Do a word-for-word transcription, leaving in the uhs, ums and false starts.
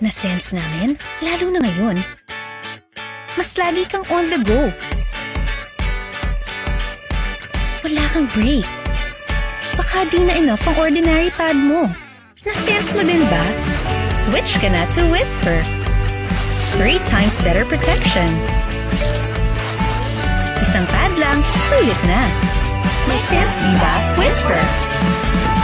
Na-sense namin, lalo na ngayon. Mas lagi kang on the go. Wala kang break. Baka di na enough ang ordinary pad mo. Na-sense mo din ba? Switch ka na to Whisper. Three times better protection. Isang pad lang, sulit na. May sense, di ba? Whisper.